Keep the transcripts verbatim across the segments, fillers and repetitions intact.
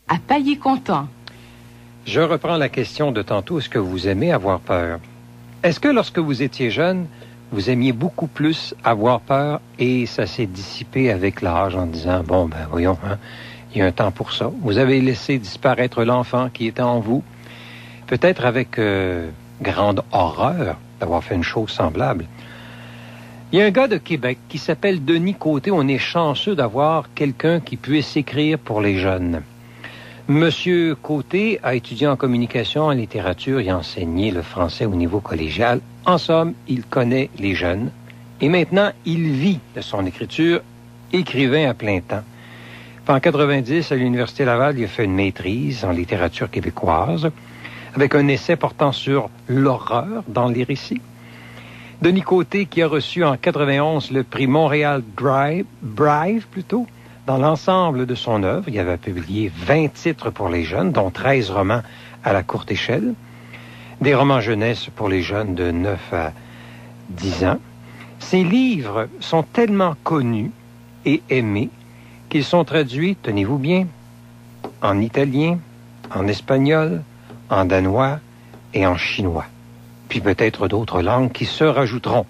à Pailly-Content. Je reprends la question de tantôt. Est-ce que vous aimez avoir peur? Est-ce que lorsque vous étiez jeune, vous aimiez beaucoup plus avoir peur et ça s'est dissipé avec l'âge en disant, bon, ben voyons, hein, il y a un temps pour ça. Vous avez laissé disparaître l'enfant qui était en vous, peut-être avec euh, grande horreur d'avoir fait une chose semblable. Il y a un gars de Québec qui s'appelle Denis Côté. On est chanceux d'avoir quelqu'un qui puisse écrire pour les jeunes. Monsieur Côté a étudié en communication, en littérature et enseigné le français au niveau collégial. En somme, il connaît les jeunes. Et maintenant, il vit de son écriture, écrivain à plein temps. En quatre-vingt-dix, à l'Université Laval, il a fait une maîtrise en littérature québécoise avec un essai portant sur l'horreur dans les récits. Denis Côté, qui a reçu en quatre-vingt-onze le prix Montréal Drive, Brive, plutôt, dans l'ensemble de son œuvre. Il avait publié vingt titres pour les jeunes, dont treize romans à la courte échelle, des romans jeunesse pour les jeunes de neuf à dix ans. Ces livres sont tellement connus et aimés qu'ils sont traduits, tenez-vous bien, en italien, en espagnol, en danois et en chinois. Puis peut-être d'autres langues qui se rajouteront.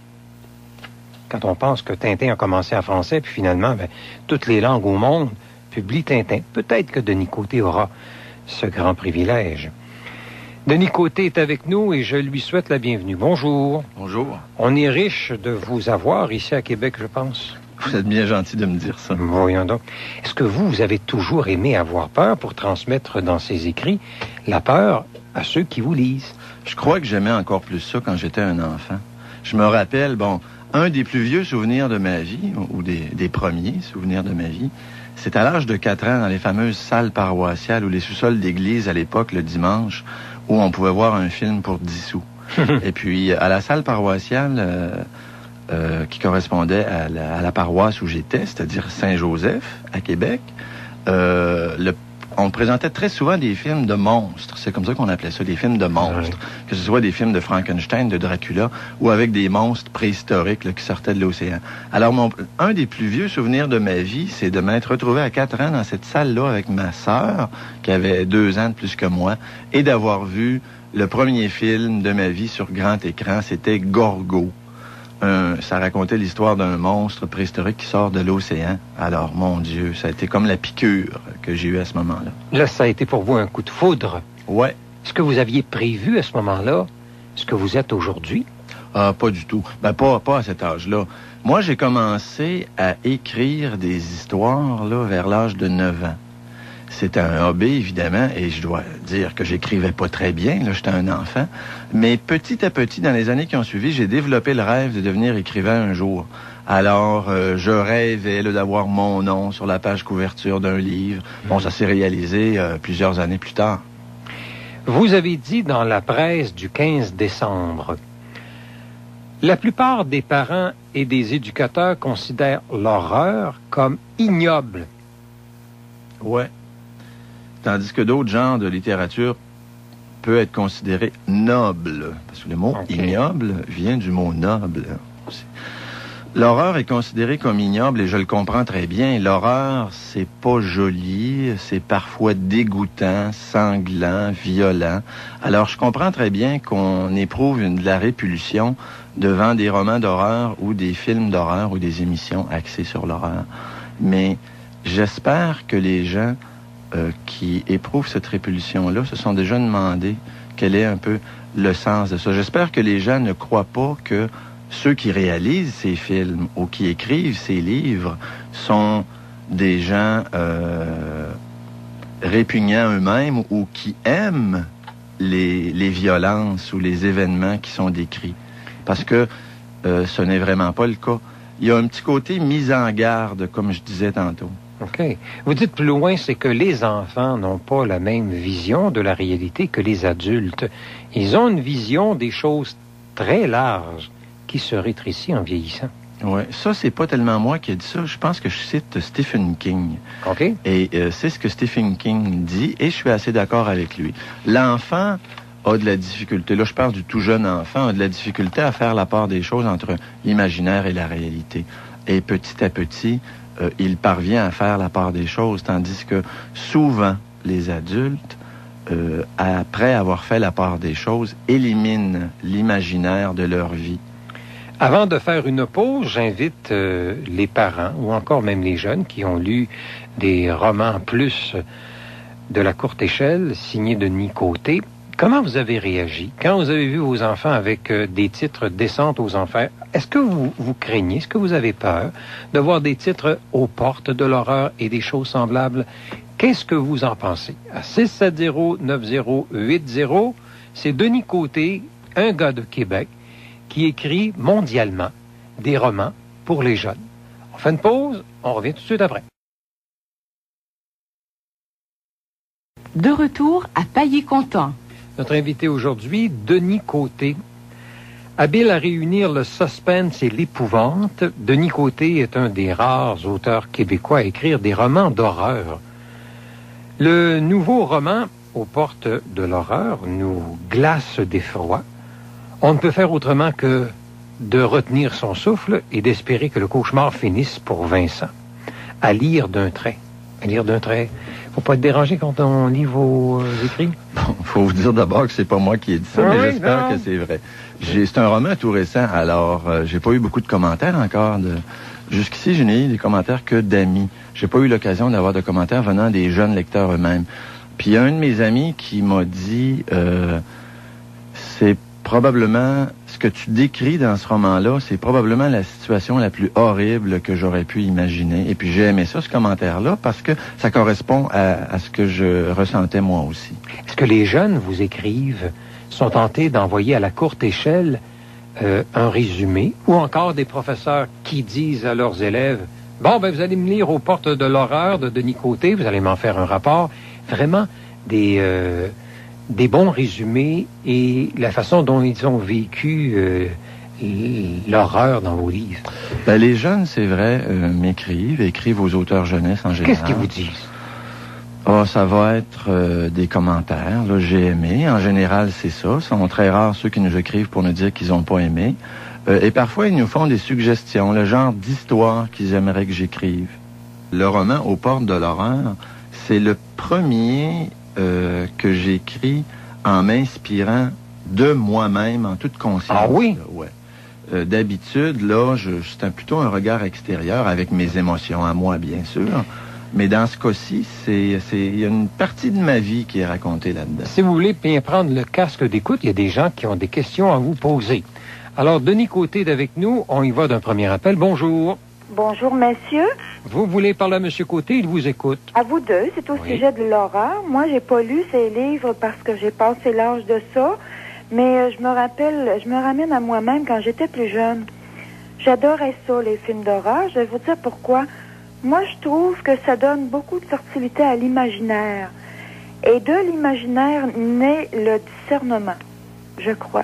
Quand on pense que Tintin a commencé en français, puis finalement, ben, toutes les langues au monde publient Tintin. Peut-être que Denis Côté aura ce grand privilège. Denis Côté est avec nous et je lui souhaite la bienvenue. Bonjour. Bonjour. On est riche de vous avoir ici à Québec, je pense. Vous êtes bien gentil de me dire ça. Voyons donc. Est-ce que vous, vous avez toujours aimé avoir peur pour transmettre dans ses écrits la peur à ceux qui vous lisent? Je crois que j'aimais encore plus ça quand j'étais un enfant. Je me rappelle, bon, un des plus vieux souvenirs de ma vie, ou des, des premiers souvenirs de ma vie, c'est à l'âge de quatre ans dans les fameuses salles paroissiales ou les sous-sols d'église à l'époque, le dimanche, où on pouvait voir un film pour dix sous. Et puis, à la salle paroissiale euh, euh, qui correspondait à la, à la paroisse où j'étais, c'est-à-dire Saint-Joseph, à Québec, euh, le on présentait très souvent des films de monstres. C'est comme ça qu'on appelait ça, des films de monstres. Oui. Que ce soit des films de Frankenstein, de Dracula, ou avec des monstres préhistoriques là, qui sortaient de l'océan. Alors, mon, un des plus vieux souvenirs de ma vie, c'est de m'être retrouvé à quatre ans dans cette salle-là avec ma sœur, qui avait deux ans de plus que moi, et d'avoir vu le premier film de ma vie sur grand écran. C'était Gorgo. Un, ça racontait l'histoire d'un monstre préhistorique qui sort de l'océan. Alors, mon Dieu, ça a été comme la piqûre que j'ai eue à ce moment-là. Là, ça a été pour vous un coup de foudre. Ouais. Est-ce que vous aviez prévu à ce moment-là ce que vous êtes aujourd'hui? Ah, pas du tout. Ben, pas, pas à cet âge-là. Moi, j'ai commencé à écrire des histoires là, vers l'âge de neuf ans. C'était un hobby, évidemment, et je dois dire que j'écrivais pas très bien, là, j'étais un enfant. Mais petit à petit, dans les années qui ont suivi, j'ai développé le rêve de devenir écrivain un jour. Alors, euh, je rêvais là, d'avoir mon nom sur la page couverture d'un livre. Bon, ça s'est réalisé euh, plusieurs années plus tard. Vous avez dit dans la presse du quinze décembre, la plupart des parents et des éducateurs considèrent l'horreur comme ignoble. Ouais. Tandis que d'autres genres de littérature peut être considéré noble. Parce que le mot okay. ignoble vient du mot noble. L'horreur est considérée comme ignoble et je le comprends très bien. L'horreur, c'est pas joli, c'est parfois dégoûtant, sanglant, violent. Alors je comprends très bien qu'on éprouve une, de la répulsion devant des romans d'horreur ou des films d'horreur ou des émissions axées sur l'horreur. Mais j'espère que les gens Euh, qui éprouvent cette répulsion-là se sont déjà demandé quel est un peu le sens de ça. J'espère que les gens ne croient pas que ceux qui réalisent ces films ou qui écrivent ces livres sont des gens euh, répugnants eux-mêmes ou qui aiment les, les violences ou les événements qui sont décrits. Parce que euh, ce n'est vraiment pas le cas. Il y a un petit côté mise en garde, comme je disais tantôt. OK. Vous dites plus loin, c'est que les enfants n'ont pas la même vision de la réalité que les adultes. Ils ont une vision des choses très larges qui se rétrécit en vieillissant. Oui, ça, c'est pas tellement moi qui ai dit ça. Je pense que je cite Stephen King. OK. Et euh, c'est ce que Stephen King dit, et je suis assez d'accord avec lui. L'enfant a de la difficulté, là je parle du tout jeune enfant, a de la difficulté à faire la part des choses entre l'imaginaire et la réalité. Et petit à petit, Euh, il parvient à faire la part des choses, tandis que souvent, les adultes, euh, après avoir fait la part des choses, éliminent l'imaginaire de leur vie. Avant de faire une pause, j'invite euh, les parents ou encore même les jeunes qui ont lu des romans plus de la courte échelle signés de Denis Côté. Comment vous avez réagi quand vous avez vu vos enfants avec euh, des titres Descente aux enfers? Est-ce que vous, vous craignez, est-ce que vous avez peur de voir des titres aux portes de l'horreur et des choses semblables? Qu'est-ce que vous en pensez? À six sept zéro neuf zéro huit zéro, c'est Denis Côté, un gars de Québec, qui écrit mondialement des romans pour les jeunes. On fait une pause, on revient tout de suite après. De retour à Paillé-Content. Notre invité aujourd'hui, Denis Côté. Habile à réunir le suspense et l'épouvante, Denis Côté est un des rares auteurs québécois à écrire des romans d'horreur. Le nouveau roman, aux portes de l'horreur, nous glace d'effroi. On ne peut faire autrement que de retenir son souffle et d'espérer que le cauchemar finisse pour Vincent. À lire d'un trait. À lire d'un trait. Faut pas être dérangé quand on lit vos euh, écrits? Bon, faut vous dire d'abord que c'est pas moi qui ai dit ça, ah mais oui, j'espère non. que c'est vrai. J'ai, c'est un roman tout récent, alors euh, j'ai pas eu beaucoup de commentaires encore. De... Jusqu'ici, je n'ai eu des commentaires que d'amis. J'ai pas eu l'occasion d'avoir de commentaires venant des jeunes lecteurs eux-mêmes. Puis il y a un de mes amis qui m'a dit, euh, c'est probablement, ce que tu décris dans ce roman-là, c'est probablement la situation la plus horrible que j'aurais pu imaginer. Et puis j'ai aimé ça, ce commentaire-là, parce que ça correspond à, à ce que je ressentais moi aussi. Est-ce que les jeunes vous écrivent, sont tentés d'envoyer à la courte échelle euh, un résumé, ou encore des professeurs qui disent à leurs élèves, « Bon, ben vous allez me lire aux portes de l'horreur de Denis Côté, vous allez m'en faire un rapport. » Vraiment, des... Euh, des bons résumés et la façon dont ils ont vécu euh, l'horreur dans vos livres. Ben, les jeunes, c'est vrai, euh, m'écrivent, écrivent aux auteurs jeunesse en général. Qu'est-ce qu'ils vous disent? Oh, ça va être euh, des commentaires. Là, j'ai aimé. En général, c'est ça. Ce sont très rares ceux qui nous écrivent pour nous dire qu'ils n'ont pas aimé. Euh, et parfois, ils nous font des suggestions, le genre d'histoire qu'ils aimeraient que j'écrive. Le roman Aux portes de l'horreur, c'est le premier... Euh, que j'écris en m'inspirant de moi-même, en toute conscience. Ah oui? Là, ouais. Euh, d'habitude, là, je, c'est un, plutôt un regard extérieur avec mes émotions à moi, bien sûr. Mais dans ce cas-ci, c'est, c'est, il y a une partie de ma vie qui est racontée là-dedans. Si vous voulez bien prendre le casque d'écoute, il y a des gens qui ont des questions à vous poser. Alors, Denis Côté est avec nous. On y va d'un premier appel. Bonjour. Bonjour, messieurs. Vous voulez parler à M. Côté, il vous écoute. À vous deux, c'est au Oui. sujet de l'horreur. Moi, j'ai pas lu ces livres parce que j'ai passé l'âge de ça, mais euh, je me rappelle, je me ramène à moi-même quand j'étais plus jeune. J'adorais ça, les films d'horreur. Je vais vous dire pourquoi. Moi, je trouve que ça donne beaucoup de fertilité à l'imaginaire. Et de l'imaginaire naît le discernement, je crois.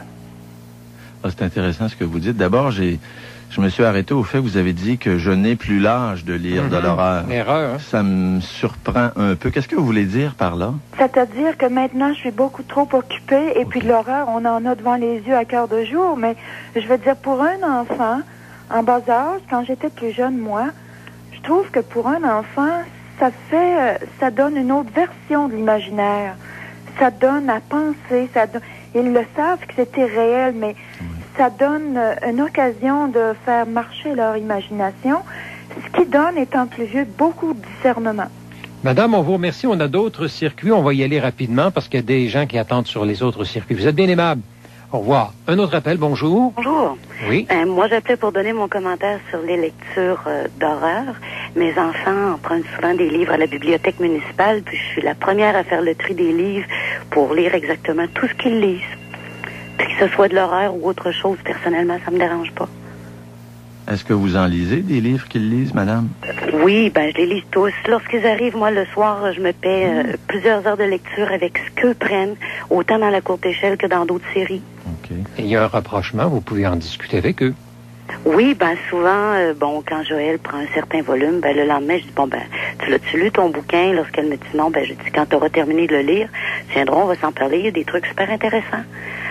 Ah, c'est intéressant ce que vous dites. D'abord, j'ai... Je me suis arrêté au fait que vous avez dit que je n'ai plus l'âge de lire mm-hmm. de l'horreur. Erreur, hein? Ça me surprend un peu. Qu'est-ce que vous voulez dire par là? C'est-à-dire que maintenant, je suis beaucoup trop occupée et okay. Puis de l'horreur, on en a devant les yeux à cœur de jour. Mais je veux dire, pour un enfant, en bas âge, quand j'étais plus jeune, moi, je trouve que pour un enfant, ça fait, ça donne une autre version de l'imaginaire. Ça donne à penser, ça donne... Ils le savent que c'était réel, mais... Oui. Ça donne une occasion de faire marcher leur imagination, ce qui donne, étant plus vieux, beaucoup de discernement. Madame, on vous remercie. On a d'autres circuits. On va y aller rapidement parce qu'il y a des gens qui attendent sur les autres circuits. Vous êtes bien aimable. Au revoir. Un autre appel. Bonjour. Bonjour. Oui. Euh, moi, j'appelais pour donner mon commentaire sur les lectures euh, d'horreur. Mes enfants empruntent souvent des livres à la bibliothèque municipale, puis je suis la première à faire le tri des livres pour lire exactement tout ce qu'ils lisent. Puis que ce soit de l'horreur ou autre chose, personnellement, ça me dérange pas. Est-ce que vous en lisez des livres qu'ils lisent, madame? Oui, ben je les lis tous. Lorsqu'ils arrivent, moi, le soir, je me paie euh, plusieurs heures de lecture avec ce qu'eux prennent, autant dans la courte échelle que dans d'autres séries. OK. Et il y a un rapprochement, vous pouvez en discuter avec eux. Oui, ben souvent, euh, bon, quand Joël prend un certain volume, ben le lendemain, je dis, bon, ben, tu l'as-tu lu ton bouquin? Lorsqu'elle me dit non, ben je dis, quand tu auras terminé de le lire, tiendrons, on va s'en parler, il y a des trucs super intéressants.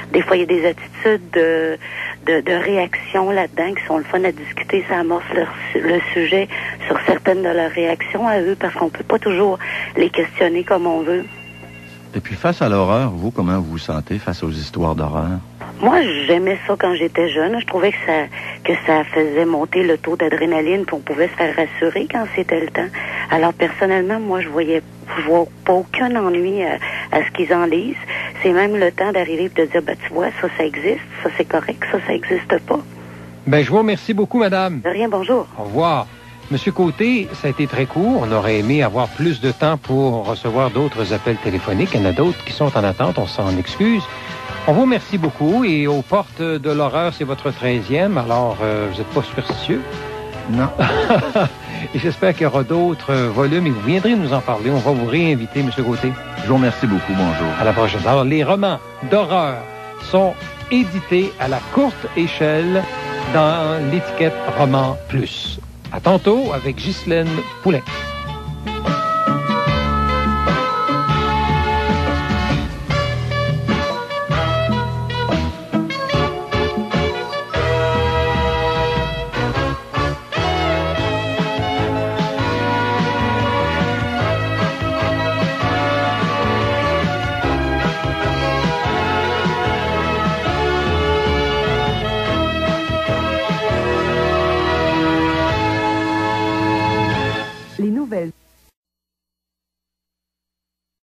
des fois, il y a des attitudes de, de, de réaction là-dedans qui sont le fun à discuter. Ça amorce leur, le sujet sur certaines de leurs réactions à eux parce qu'on peut pas toujours les questionner comme on veut. Et puis, face à l'horreur, vous, comment vous vous sentez face aux histoires d'horreur? Moi, j'aimais ça quand j'étais jeune. Je trouvais que ça que ça faisait monter le taux d'adrénaline, puis on pouvait se faire rassurer quand c'était le temps. Alors, personnellement, moi, je voyais je vois pas aucun ennui à, à ce qu'ils en lisent. C'est même le temps d'arriver et de dire, ben, tu vois, ça, ça existe, ça, c'est correct, ça, ça existe pas. Ben, je vous remercie beaucoup, madame. De rien, bonjour. Au revoir. Monsieur Côté, ça a été très court. On aurait aimé avoir plus de temps pour recevoir d'autres appels téléphoniques. Il y en a d'autres qui sont en attente, on s'en excuse. On vous remercie beaucoup et aux portes de l'horreur, c'est votre treizième, alors euh, vous n'êtes pas superstitieux? Non. Et j'espère qu'il y aura d'autres volumes et vous viendrez nous en parler. On va vous réinviter, Monsieur Côté. Je vous remercie beaucoup, bonjour. À la prochaine. Alors, les romans d'horreur sont édités à la courte échelle dans l'étiquette Roman Plus. À tantôt avec Ghislaine Poulin.